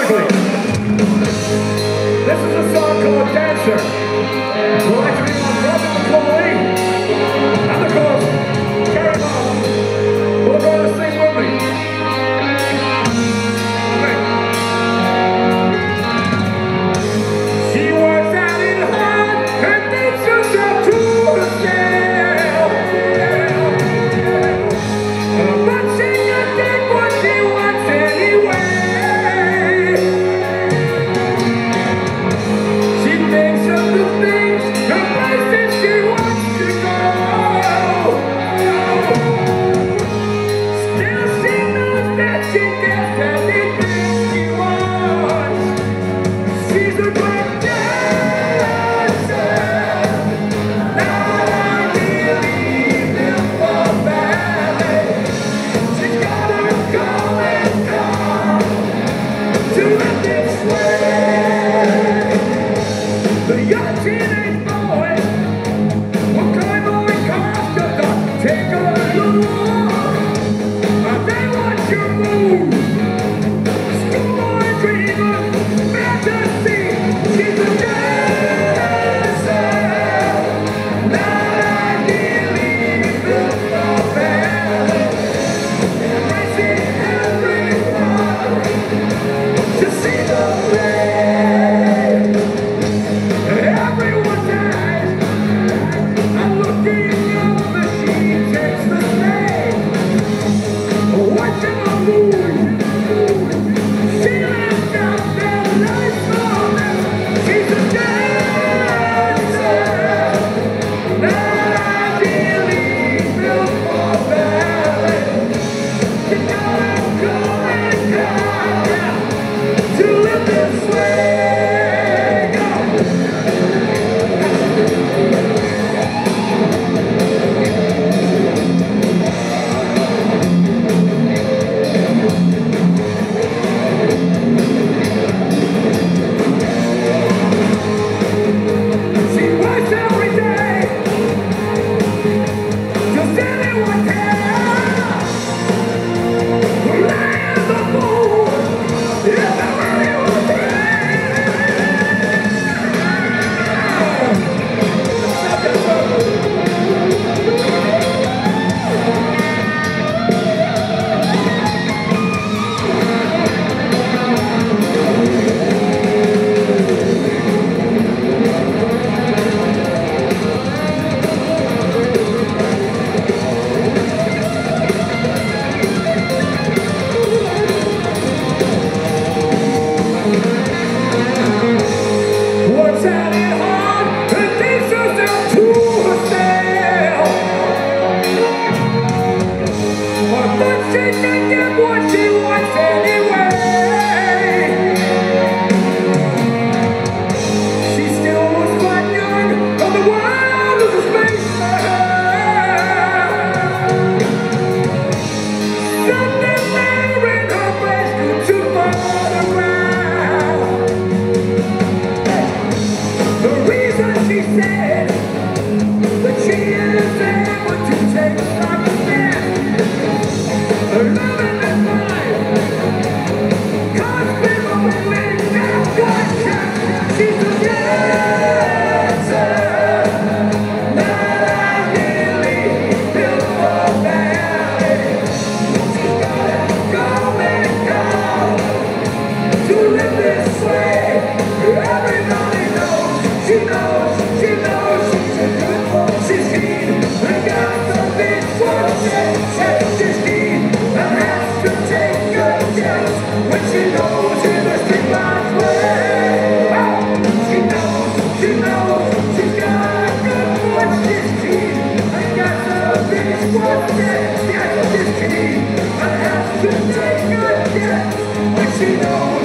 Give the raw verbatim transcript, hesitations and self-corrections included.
McAuley. This is a song called Dancer. We'll actually have Bonnet McAuley and of course Gary Barden. We're going to sing with me. She works out in hard and thinks herself to herself. But she can get what she wants anyway. She thinks of the things, the places she wants to go. Still she knows that she gets anything she wants. She's a great dancer, not ideally built for ballet. She's got her going on to live this way. The young teenage boys will climb on cars just to take a look. But they want your move. Schoolboy dreamer, fantasy. She's a dancer, not ideally built for ballet. Embracing everyone to see the play. Everyone's eyes are looking up as she takes the stage. Watching the moon, she left out their life for them. She's a dancer, not ideally built for ballet. You gotta go and come to live this way. Go! She works every day. Does anyone care? Lying as a fool. Is that really what they works at it hard and thinks herself to herself. But then she can get what she wants anyway. She still was quite young, but the world was a space for her. Something there in her face grew too far around. The reason she said that she is able to take such a step, her loving and mine, cause people will make that gotcha. She's a dancer, not ideally built for ballet. She's gotta go and come to live this way. Everybody knows, she knows, she knows she's a good one. She's keen and got some big work. She's keen and has to take a chance when she goes in the street line's way. Oh, she knows, she knows she's got a good one. She's keen and got some big work. She's keen and has to take a chance when she knows.